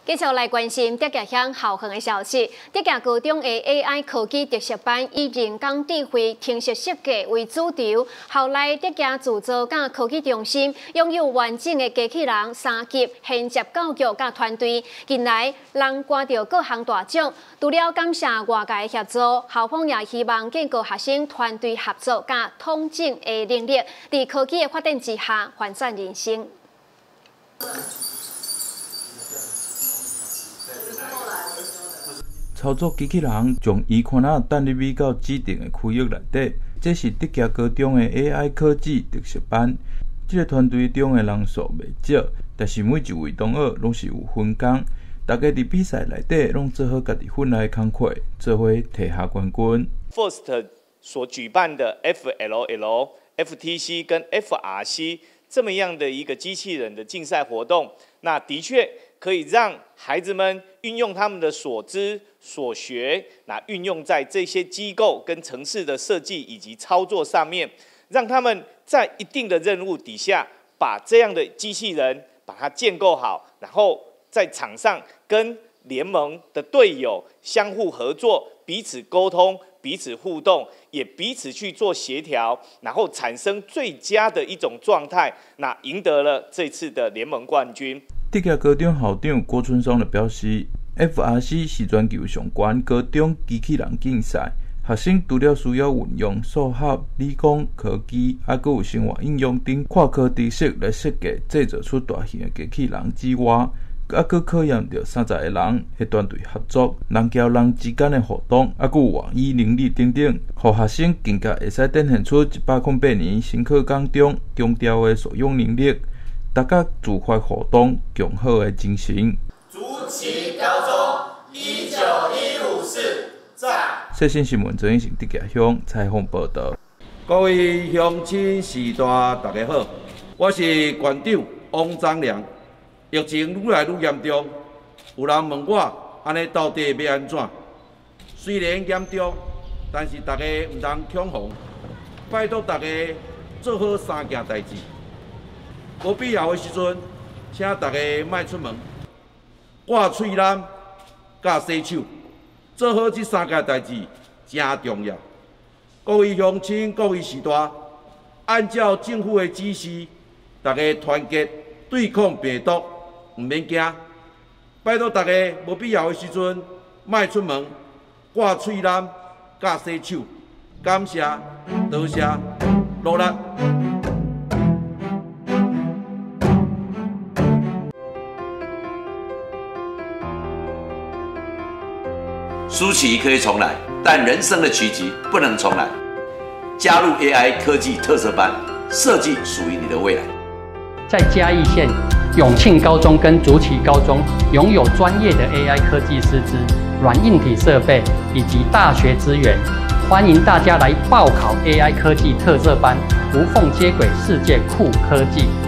继续来关心德家乡校园的消息。德家高中的 AI 科技特色班以人工智慧程式设计为主轴，后来德家自造甲科技中心拥有完整的机器人3级衔接教育甲团队。近来人挂到各项大奖，除了感谢外界协助，校方也希望建构学生团队合作甲统整的能力，在科技的发展之下翻转人生。 操作机器人将鱼竿仔等入去到指定的区域内底，这是德家高中的 AI 科技特色班。这个团队中的人数袂少，但是每一位同学拢是有分工，大家伫比赛内底拢做好家己分内的工课，做伙摕下冠军。 FIRST 所举办的 FLL、FTC 跟 FRC 这么样的一个机器人的竞赛活动，那的确可以让孩子们运用他们的所知所学，那运用在这些机构跟程式的设计以及操作上面，让他们在一定的任务底下，把这样的机器人把它建构好，然后在场上跟联盟的队友相互合作，彼此沟通。 彼此互动，也彼此去做协调，然后产生最佳的一种状态，那赢得了这次的联盟冠军。 德家高中校长郭春松就表示 ，FRC 是全球上悬高中机器人竞赛，学生除了需要运用数学、理工、科技，还佫有生活应用等跨科知识来设计制造出大型的机器人之外。 佫考验着30个人的团队合作，人交人之间的互动，佫有外语能力等等，互学生更加会使展现出108年新课纲中强调的素养能力，大家自发互动，共好的精神。 竹崎高中19154在。 最新新闻真是德家乡采访报道。 各位乡亲士大大家好，我是馆长汪章良。 疫情愈来愈严重，有人问我安尼到底要安怎？虽然严重，但是大家毋通恐慌，拜托大家做好3件代志。无必要的时阵，请大家莫出门，挂喙篮、甲洗手，做好这3件代志真重要。各位乡亲、各位士大，按照政府的指示，大家团结对抗病毒。 唔免惊，拜托大家无必要的时阵莫出门，挂喙篮、甲洗手。感谢，多谢，努力。 输棋可以重来，但人生的棋局不能重来。加入 AI 科技特色班，设计属于你的未来。 在嘉义县。 永庆高中跟竹崎高中拥有专业的 AI 科技师资、软硬体设备以及大学资源，欢迎大家来报考 AI 科技特色班，无缝接轨世界酷科技。